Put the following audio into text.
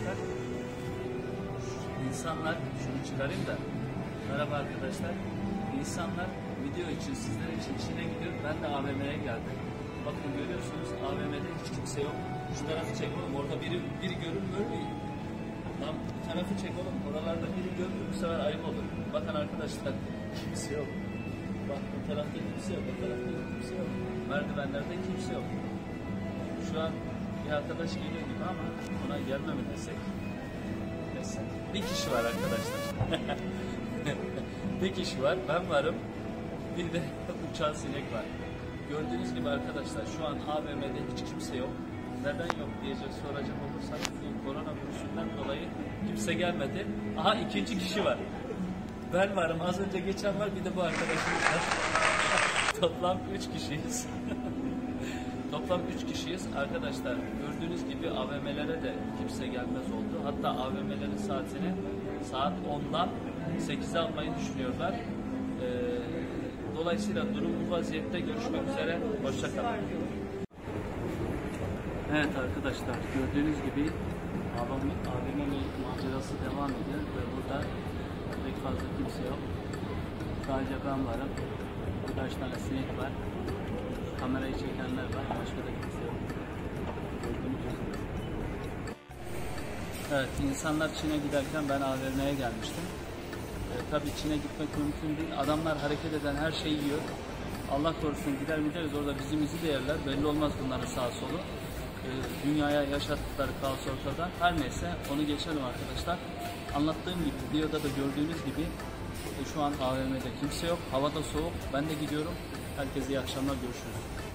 arkadaşlar. İnsanlar, şunu çıkarayım da. Merhaba arkadaşlar. İnsanlar video için, sizler için Çin'e gidiyor. Ben de AVM'ye geldim. Bakın görüyorsunuz AVM'de hiç kimse yok. Şu tarafı çek oğlum. Orada biri görünmüyor mu? Lan bu tarafı çek oğlum. Oralarda biri görünmüyor. Bu sefer ayıp olur. Bakın arkadaşlar kimse yok. Bak bu tarafta kimse yok. Bu tarafta kimse yok. Merdivenlerde kimse yok. Şu an bir arkadaş geliyor gibi ama ona gelme mi desek? Desek. Bir kişi var arkadaşlar. Bir kişi var. Ben varım. Bir de uçan sinek var. Gördüğünüz gibi arkadaşlar şu an AVM'de hiç kimse yok. Neden yok diyecek soracak olursanız koronavirüsünden dolayı kimse gelmedi. Aha ikinci kişi var. Ben varım. Az önce geçen var. Bir de bu arkadaşımız var. Toplam 3 kişiyiz. Toplam 3 kişiyiz. Arkadaşlar gördüğünüz gibi AVM'lere de kimse gelmez oldu. Hatta AVM'lerin saatini saat 10'dan 8'e almayı düşünüyorlar. Dolayısıyla durum bu vaziyette. Görüşmek üzere. Hoşça kalın. Evet arkadaşlar gördüğünüz gibi AVM macerası devam ediyor ve burada pek fazla kimse yok. Sadece ben varım. Birkaç tane sinek var. Kamerayı çekenler var. Başka da kimse yok. Gördüğünüz gibi. Evet, insanlar Çin'e giderken ben AVM'ye gelmiştim. Tabii Çin'e gitmek mümkün değil. Adamlar hareket eden her şeyi yiyor. Allah korusun gider gideriz orada bizimizi de yerler. Belli olmaz bunların sağ solu. Dünyaya yaşattıkları kaos ortada. Her neyse onu geçelim arkadaşlar. Anlattığım gibi videoda da gördüğünüz gibi şu an AVM'de kimse yok. Hava da soğuk. Ben de gidiyorum. Herkese iyi akşamlar. Görüşürüz.